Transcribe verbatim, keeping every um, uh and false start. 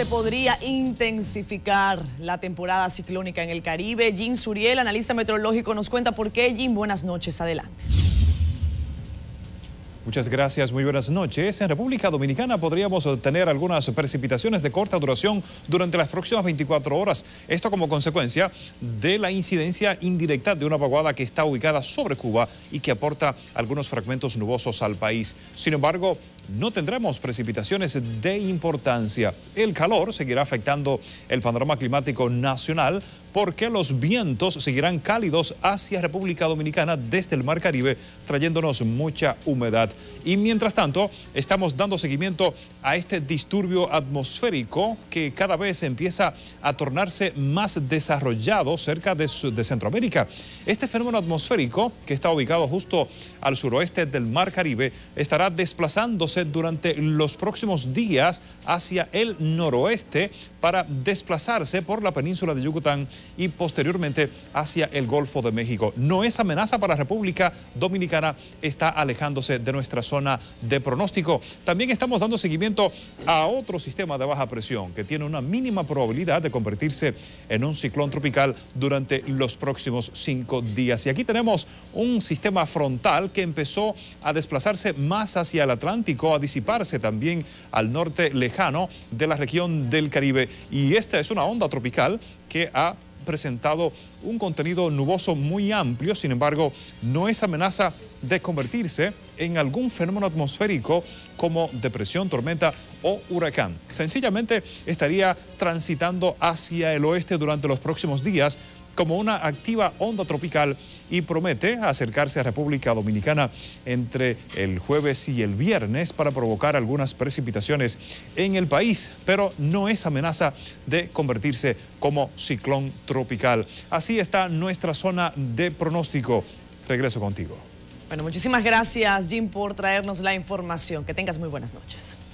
podría intensificar la temporada ciclónica en el Caribe. Jim Suriel, analista meteorológico, nos cuenta por qué. Jim, buenas noches, adelante. Muchas gracias, muy buenas noches. En República Dominicana podríamos tener algunas precipitaciones de corta duración durante las próximas veinticuatro horas. Esto como consecuencia de la incidencia indirecta de una vaguada que está ubicada sobre Cuba y que aporta algunos fragmentos nubosos al país. Sin embargo, no tendremos precipitaciones de importancia. El calor seguirá afectando el panorama climático nacional porque los vientos seguirán cálidos hacia República Dominicana desde el Mar Caribe, trayéndonos mucha humedad. Y mientras tanto, estamos dando seguimiento a este disturbio atmosférico que cada vez empieza a tornarse más desarrollado cerca de, de Centroamérica. Este fenómeno atmosférico, que está ubicado justo al suroeste del Mar Caribe, estará desplazándose durante los próximos días hacia el noroeste para desplazarse por la península de Yucatán y posteriormente hacia el Golfo de México. No es amenaza para la República Dominicana, está alejándose de nuestra zona de pronóstico. También estamos dando seguimiento a otro sistema de baja presión que tiene una mínima probabilidad de convertirse en un ciclón tropical durante los próximos cinco días. Y aquí tenemos un sistema frontal que empezó a desplazarse más hacia el Atlántico, a disiparse también al norte lejano de la región del Caribe. Y esta es una onda tropical que ha presentado un contenido nuboso muy amplio. Sin embargo, no es amenaza de convertirse en algún fenómeno atmosférico como depresión, tormenta o huracán. Sencillamente estaría transitando hacia el oeste durante los próximos días como una activa onda tropical y promete acercarse a República Dominicana entre el jueves y el viernes para provocar algunas precipitaciones en el país, pero no es amenaza de convertirse como ciclón tropical. Así está nuestra zona de pronóstico. Regreso contigo. Bueno, muchísimas gracias, Jim, por traernos la información. Que tengas muy buenas noches.